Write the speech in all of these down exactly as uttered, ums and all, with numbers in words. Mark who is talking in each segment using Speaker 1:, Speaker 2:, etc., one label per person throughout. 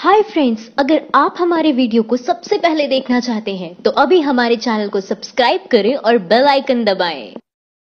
Speaker 1: Hi friends, अगर आप हमारे वीडियो को सबसे पहले देखना चाहते हैं तो अभी हमारे चैनल को सब्सक्राइब करें और बेल आइकन दबाएं।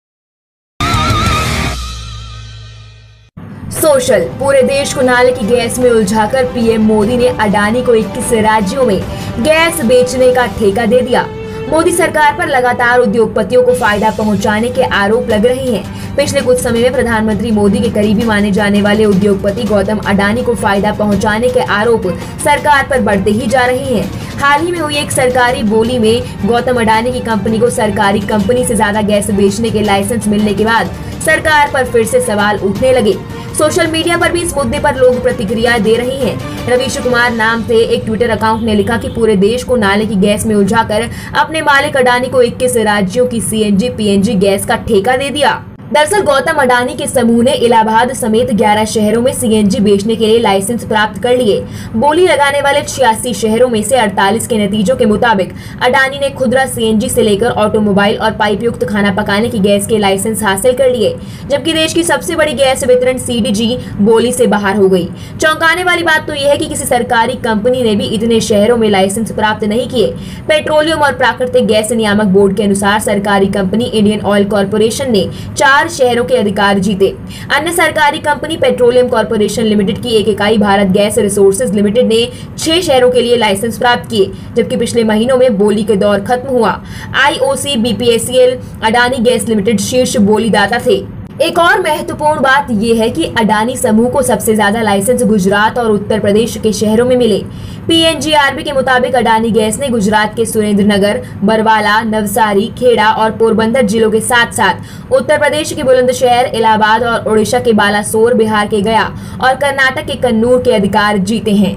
Speaker 2: सोशल पूरे देश को नाले की गैस में उलझाकर पीएम मोदी ने अडानी को इक्कीस राज्यों में गैस बेचने का ठेका दे दिया। मोदी सरकार पर लगातार उद्योगपतियों को फायदा पहुंचाने के आरोप लग रहे हैं। पिछले कुछ समय में प्रधानमंत्री मोदी के करीबी माने जाने वाले उद्योगपति गौतम अडानी को फायदा पहुंचाने के आरोप सरकार पर बढ़ते ही जा रहे हैं। हाल ही में हुई एक सरकारी बोली में गौतम अडानी की कंपनी को सरकारी कंपनी से ज्यादा गैस बेचने के लाइसेंस मिलने के बाद सरकार पर फिर से सवाल उठने लगे। सोशल मीडिया पर भी इस मुद्दे पर लोग प्रतिक्रिया दे रहे हैं। रवीश कुमार नाम से एक ट्विटर अकाउंट ने लिखा कि पूरे देश को नाले की गैस में उलझाकर अपने मालिक अडानी को इक्कीस राज्यों की सीएनजी पीएनजी गैस का ठेका दे दिया। दरअसल गौतम अडानी के समूह ने इलाहाबाद समेत ग्यारह शहरों में सीएनजी बेचने के लिए लाइसेंस प्राप्त कर लिए। बोली लगाने वाले छियासी शहरों में से अड़तालीस के नतीजों के मुताबिक अडानी ने खुदरा सीएनजी से लेकर ऑटोमोबाइल और पाइप युक्त खाना पकाने की गैस के लाइसेंस हासिल कर लिए, जबकि देश की सबसे बड़ी गैस वितरण सीडीजी बोली से बाहर हो गई। चौंकाने वाली बात तो यह है कि किसी सरकारी कंपनी ने भी इतने शहरों में लाइसेंस प्राप्त नहीं किए। पेट्रोलियम और प्राकृतिक गैस नियामक बोर्ड के अनुसार सरकारी कंपनी इंडियन ऑयल कॉर्पोरेशन ने चार शहरों के अधिकार जीते। अन्य सरकारी कंपनी पेट्रोलियम कॉर्पोरेशन लिमिटेड की एक इकाई भारत गैस रिसोर्सेज लिमिटेड ने छह शहरों के लिए लाइसेंस प्राप्त किए, जबकि पिछले महीनों में बोली के दौर खत्म हुआ। IOC BPSCL Adani gas limited शीर्ष बोलीदाता थे। एक और महत्वपूर्ण बात यह है कि अडानी समूह को सबसे ज्यादा लाइसेंस गुजरात और उत्तर प्रदेश के शहरों में मिले। पीएनजीआरबी के मुताबिक अडानी गैस ने गुजरात के सुरेंद्रनगर, बरवाला, नवसारी, खेड़ा और पोरबंदर जिलों के साथ साथ उत्तर प्रदेश के बुलंदशहर, इलाहाबाद और ओडिशा के बालासोर, बिहार के गया और कर्नाटक के कन्नूर के अधिकार जीते हैं।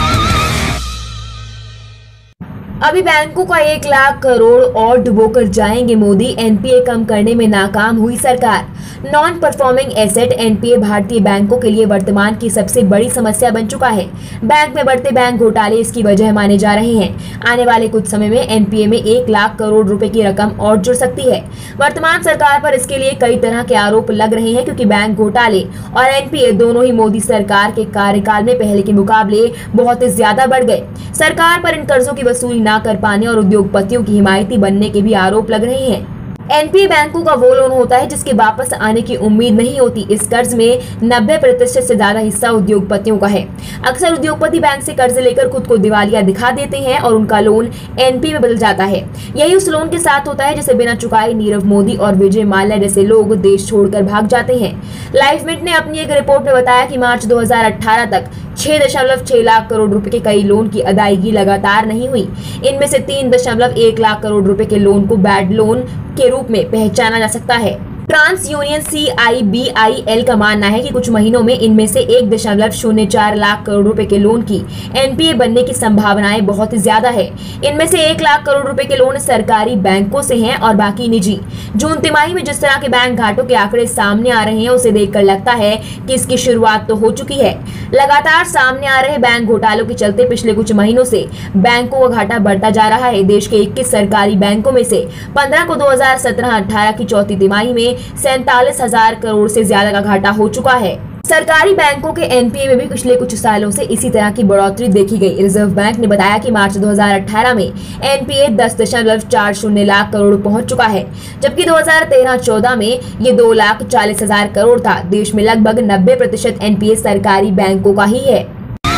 Speaker 2: अभी बैंकों का एक लाख करोड़ और डुबोकर जाएंगे मोदी। एनपीए कम करने में नाकाम हुई सरकार। नॉन परफॉर्मिंग एसेट एनपीए भारतीय बैंकों के लिए वर्तमान की सबसे बड़ी समस्या बन चुका है। बैंक में बढ़ते बैंक घोटाले इसकी वजह माने जा रहे हैं। आने वाले कुछ समय में एनपीए में एक लाख करोड़ रुपए की रकम और जुड़ सकती है। वर्तमान सरकार पर इसके लिए कई तरह के आरोप लग रहे हैं, क्योंकि बैंक घोटाले और एनपीए दोनों ही मोदी सरकार के कार्यकाल में पहले के मुकाबले बहुत ज्यादा बढ़ गए। सरकार पर इन कर्जों की वसूली ना कर पाने और उद्योगपतियों की हिमायती बनने के भी आरोप लग रहे हैं। एनपीए बैंकों का वो लोन होता है जिसके वापस आने की उम्मीद नहीं होती। इस कर्ज में नब्बे प्रतिशत से ज्यादा हिस्सा उद्योगपतियों का है। अक्सर उद्योगपति बैंक से कर्ज लेकर खुद को दिवालिया दिखा देते हैं और उनका लोन एनपीए में बदल जाता है। यही उस लोन के साथ होता है जिसे बिना चुकाए नीरव मोदी और विजय माल्या जैसे लोग देश छोड़कर भाग जाते हैं। लाइफमिंट ने अपनी एक रिपोर्ट में बताया कि मार्च दो हजार अठारह तक छह दशमलव छह लाख करोड़ रुपए के कई लोन की अदायगी लगातार नहीं हुई। इनमें से तीन दशमलव एक लाख करोड़ रुपए के लोन को बैड लोन के रूप में पहचाना जा सकता है। ट्रांस यूनियन सीआईबीआईएल का मानना है कि कुछ महीनों में इनमें से एक दशमलव शून्य चार लाख करोड़ रुपए के लोन की एनपीए बनने की संभावनाएं बहुत ज्यादा है। इनमें से एक लाख करोड़ रुपए के लोन सरकारी बैंकों से हैं और बाकी निजी। जून तिमाही में जिस तरह के बैंक घाटों के आंकड़े सामने आ रहे हैं, उसे देखकर लगता है कि इसकी शुरुआत तो हो चुकी है। लगातार सामने आ रहे बैंक घोटालों के चलते पिछले कुछ महीनों से बैंकों का घाटा बढ़ता जा रहा है। देश के इक्कीस सरकारी बैंकों में से पंद्रह को दो हजार सत्रह अठारह की चौथी तिमाही में सैंतालीस हजार करोड़ से ज्यादा का घाटा हो चुका है। सरकारी बैंकों के एनपीए में भी पिछले कुछ सालों से इसी तरह की बढ़ोतरी देखी गई। रिजर्व बैंक ने बताया कि मार्च दो हजार अठारह में एनपीए दस दशमलव चार शून्य लाख करोड़ पहुंच चुका है, जबकि दो हजार तेरह चौदह में ये दो लाख चालीस हजार करोड़ था। देश में लगभग नब्बे प्रतिशत एनपीए सरकारी बैंकों का ही है।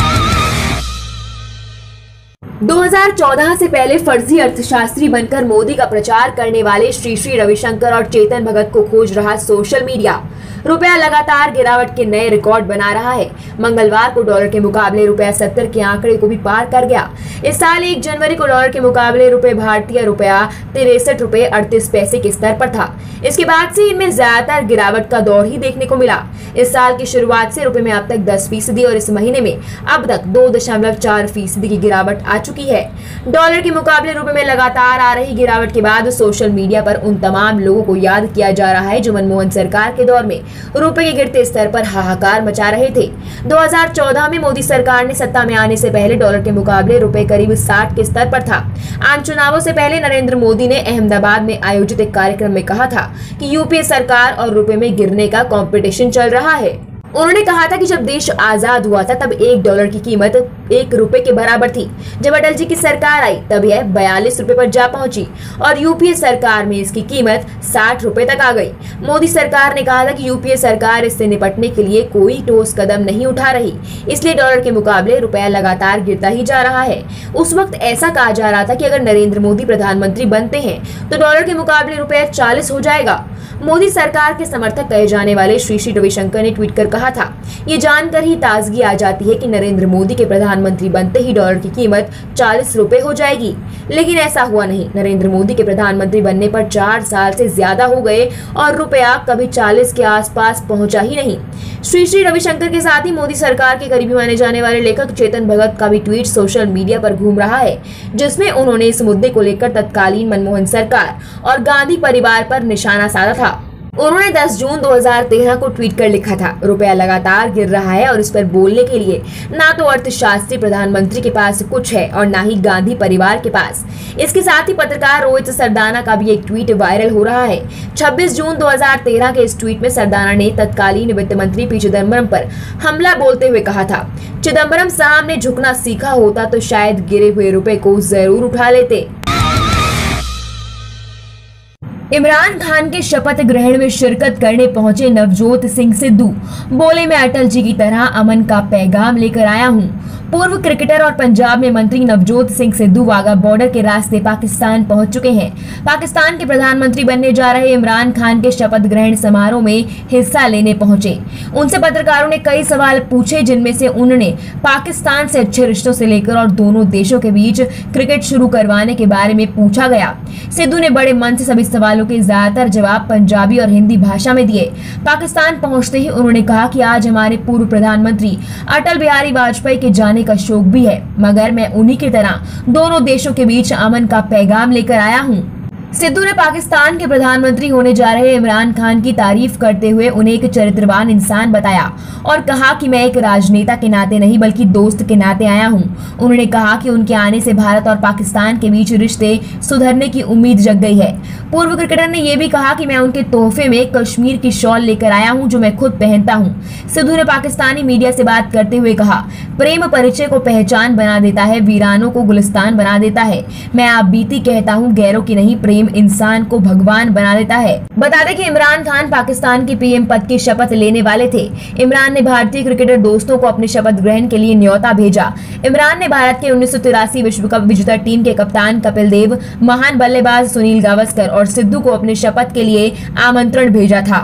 Speaker 2: दो हजार चौदह से पहले फर्जी अर्थशास्त्री बनकर मोदी का प्रचार करने वाले श्री श्री रविशंकर और चेतन भगत को खोज रहा सोशल मीडिया। रुपया लगातार गिरावट के नए रिकॉर्ड बना रहा है। मंगलवार को डॉलर के मुकाबले रुपया सत्तर के आंकड़े को भी पार कर गया। इस साल एक जनवरी को डॉलर के मुकाबले रुपए भारतीय रुपया तिरसठ रुपए अड़तीस पैसे के स्तर पर था। इसके बाद से इनमें ज्यादातर गिरावट का दौर ही देखने को मिला। इस साल की शुरुआत से रुपए में अब तक दस फीसदी और इस महीने में अब तक दो दशमलव चार फीसदी की गिरावट आ चुकी है। डॉलर के मुकाबले रुपए में लगातार आ रही गिरावट के बाद सोशल मीडिया पर उन तमाम लोगों को याद किया जा रहा है जो मनमोहन सरकार के दौर में रुपए के गिरते स्तर पर हाहाकार मचा रहे थे। दो हजार चौदह में मोदी सरकार ने सत्ता में आने से पहले डॉलर के मुकाबले रुपए करीब साठ के स्तर पर था। आम चुनावों से पहले नरेंद्र मोदी ने अहमदाबाद में आयोजित एक कार्यक्रम में कहा था कि यूपीए सरकार और रुपए में गिरने का कंपटीशन चल रहा है। उन्होंने कहा था कि जब देश आजाद हुआ था तब एक डॉलर की कीमत एक रुपए के बराबर थी। जब अटल जी की सरकार आई तब यह बयालीस रुपए पर जा पहुंची और यूपीए सरकार में इसकी कीमत साठ रुपए तक आ गई। मोदी सरकार ने कहा था कि यूपीए सरकार इससे निपटने के लिए कोई ठोस कदम नहीं उठा रही, इसलिए डॉलर के मुकाबले रुपया लगातार गिरता ही जा रहा है। उस वक्त ऐसा कहा जा रहा था कि अगर नरेंद्र मोदी प्रधानमंत्री बनते हैं तो डॉलर के मुकाबले रुपया चालीस हो जाएगा। मोदी सरकार के समर्थक कहे जाने वाले श्री श्री रविशंकर ने ट्वीट कर कहा था, ये जानकर ही ताजगी आ जाती है कि नरेंद्र मोदी के प्रधानमंत्री बनते ही डॉलर की कीमत चालीस रुपए हो जाएगी। लेकिन ऐसा हुआ नहीं। नरेंद्र मोदी के प्रधानमंत्री बनने पर चार साल से ज्यादा हो गए और रुपया कभी चालीस के आसपास पहुंचा ही नहीं। श्री श्री रविशंकर के साथ ही मोदी सरकार के करीबी माने जाने वाले लेखक चेतन भगत का भी ट्वीट सोशल मीडिया पर घूम रहा है, जिसमें उन्होंने इस मुद्दे को लेकर तत्कालीन मनमोहन सरकार और गांधी परिवार पर निशाना साधा था। उन्होंने दस जून दो हज़ार तेरह को ट्वीट कर लिखा था, रुपया लगातार गिर रहा है और इस पर बोलने के लिए ना तो अर्थशास्त्री प्रधानमंत्री के पास कुछ है और ना ही गांधी परिवार के पास। इसके साथ ही पत्रकार रोहित सरदाना का भी एक ट्वीट वायरल हो रहा है। छब्बीस जून दो हज़ार तेरह के इस ट्वीट में सरदाना ने तत्कालीन वित्त मंत्री पी चिदम्बरम पर हमला बोलते हुए कहा था, चिदम्बरम साहब ने झुकना सीखा होता तो शायद गिरे हुए रुपए को जरूर उठा लेते। इमरान खान के शपथ ग्रहण में शिरकत करने पहुंचे नवजोत सिंह सिद्धू, बोले मैं अटल जी की तरह अमन का पैगाम लेकर आया हूं। पूर्व क्रिकेटर और पंजाब में मंत्री नवजोत सिंह सिद्धू वाघा बॉर्डर के रास्ते पाकिस्तान पहुंच चुके हैं। पाकिस्तान के प्रधानमंत्री बनने जा रहे इमरान खान के शपथ ग्रहण समारोह में हिस्सा लेने पहुंचे। उनसे पत्रकारों ने कई सवाल पूछे, जिनमें से उन्होंने पाकिस्तान से अच्छे रिश्तों से लेकर और दोनों देशों के बीच क्रिकेट शुरू करवाने के बारे में पूछा गया। सिद्धू ने बड़े मन से सभी सवालों के ज्यादातर जवाब पंजाबी और हिंदी भाषा में दिए। पाकिस्तान पहुंचते ही उन्होंने कहा कि आज हमारे पूर्व प्रधानमंत्री अटल बिहारी वाजपेयी के जाने का शोक भी है, मगर मैं उन्हीं की तरह दोनों देशों के बीच अमन का पैगाम लेकर आया हूं। सिद्धू ने पाकिस्तान के प्रधानमंत्री होने जा रहे इमरान खान की तारीफ करते हुए उन्हें एक चरित्रवान इंसान बताया और कहा कि मैं एक राजनेता के नाते नहीं बल्कि दोस्त के नाते आया हूं। उन्होंने कहा कि उनके आने से भारत और पाकिस्तान के बीच रिश्ते सुधरने की उम्मीद जग गई है। पूर्व क्रिकेटर ने यह भी कहा कि मैं उनके तोहफे में कश्मीर की शॉल लेकर आया हूं जो मैं खुद पहनता हूं। सिद्धू ने पाकिस्तानी मीडिया से बात करते हुए कहा, प्रेम परिचय को पहचान बना देता है, वीरानों को गुलिस्तान बना देता है। मैं आप बीती कहता हूँ, गैरों की नहीं, प्रेम इंसान को भगवान बना देता है। बता दें कि इमरान खान पाकिस्तान के पीएम पद की शपथ लेने वाले थे। इमरान ने भारतीय क्रिकेटर दोस्तों को अपने शपथ ग्रहण के लिए न्योता भेजा। इमरान ने भारत के उन्नीस सौ तिरासी विश्व कप विजेता टीम के कप्तान कपिल देव, महान बल्लेबाज सुनील गावस्कर और सिद्धू को अपने शपथ के लिए आमंत्रण भेजा था।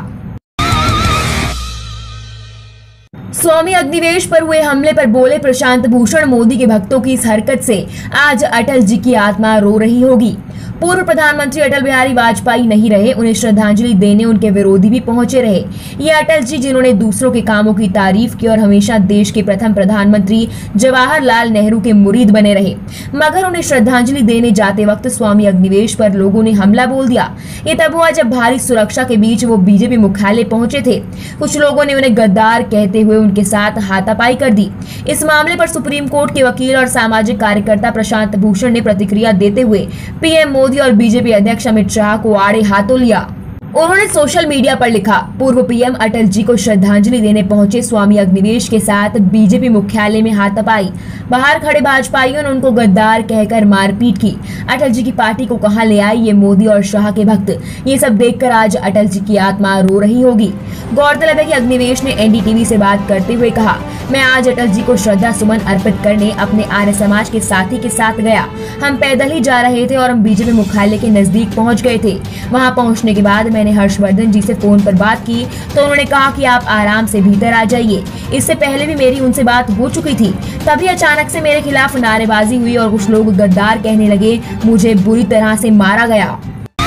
Speaker 2: स्वामी अग्निवेश पर हुए हमले पर बोले प्रशांत भूषण, मोदी के भक्तों की इस हरकत से आज अटल जी की आत्मा रो रही होगी। पूर्व प्रधानमंत्री अटल बिहारी वाजपेयी नहीं रहे, उन्हें श्रद्धांजलि देने उनके विरोधी भी पहुंचे रहे। ये अटल जी जिन्होंने दूसरों के कामों की तारीफ की और हमेशा देश के प्रथम प्रधानमंत्री जवाहरलाल नेहरू के मुरीद बने रहे, मगर उन्हें श्रद्धांजलि देने जाते वक्त स्वामी अग्निवेश पर लोगों ने हमला बोल दिया। ये तब हुआ जब भारी सुरक्षा के बीच वो बीजेपी मुख्यालय पहुंचे थे। कुछ लोगों ने उन्हें गद्दार कहते हुए उनके साथ हाथापाई कर दी। इस मामले पर सुप्रीम कोर्ट के वकील और सामाजिक कार्यकर्ता प्रशांत भूषण ने प्रतिक्रिया देते हुए पीएम मोदी और बीजेपी अध्यक्ष अमित शाह को आड़े हाथों लिया। उन्होंने सोशल मीडिया पर लिखा, पूर्व पीएम अटल जी को श्रद्धांजलि देने पहुंचे स्वामी अग्निवेश के साथ बीजेपी मुख्यालय में हाथापाई। बाहर खड़े भाजपाइयों ने उनको गद्दार कहकर मारपीट की। अटल जी की पार्टी को कहां ले आई ये मोदी और शाह के भक्त। ये सब देखकर आज अटल जी की आत्मा रो रही होगी। गौरतलब है कि अग्निवेश ने एनडीटीवी से बात करते हुए कहा, मैं आज अटल जी को श्रद्धा सुमन अर्पित करने अपने आर्य समाज के साथी के साथ गया। हम पैदल ही जा रहे थे और हम बीजेपी मुख्यालय के नजदीक पहुंच गए थे। वहां पहुंचने के बाद मैंने हर्षवर्धन जी से फोन पर बात की तो उन्होंने कहा कि आप आराम से भीतर आ जाइए। इससे पहले भी मेरी उनसे बात हो चुकी थी। तभी अचानक से मेरे खिलाफ नारेबाजी हुई और कुछ लोग गद्दार कहने लगे। मुझे बुरी तरह से मारा गया।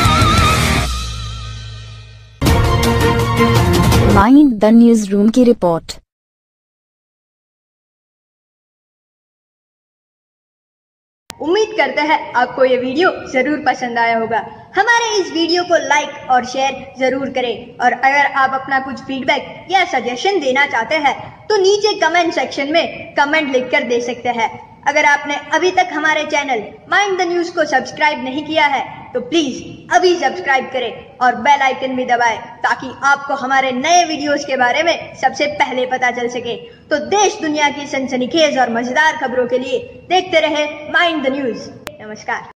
Speaker 3: माइंड द न्यूज रूम की रिपोर्ट।
Speaker 4: उम्मीद करते हैं आपको ये वीडियो जरूर पसंद आया होगा। हमारे इस वीडियो को लाइक और शेयर जरूर करें और अगर आप अपना कुछ फीडबैक या सजेशन देना चाहते हैं तो नीचे कमेंट सेक्शन में कमेंट लिखकर दे सकते हैं। अगर आपने अभी तक हमारे चैनल माइंड द न्यूज को सब्सक्राइब नहीं किया है तो प्लीज अभी सब्सक्राइब करें और बेल आइकन भी दबाएं ताकि आपको हमारे नए वीडियोस के बारे में सबसे पहले पता चल सके। तो देश दुनिया की सनसनीखेज और मजेदार खबरों के लिए देखते रहे माइंड द न्यूज। नमस्कार।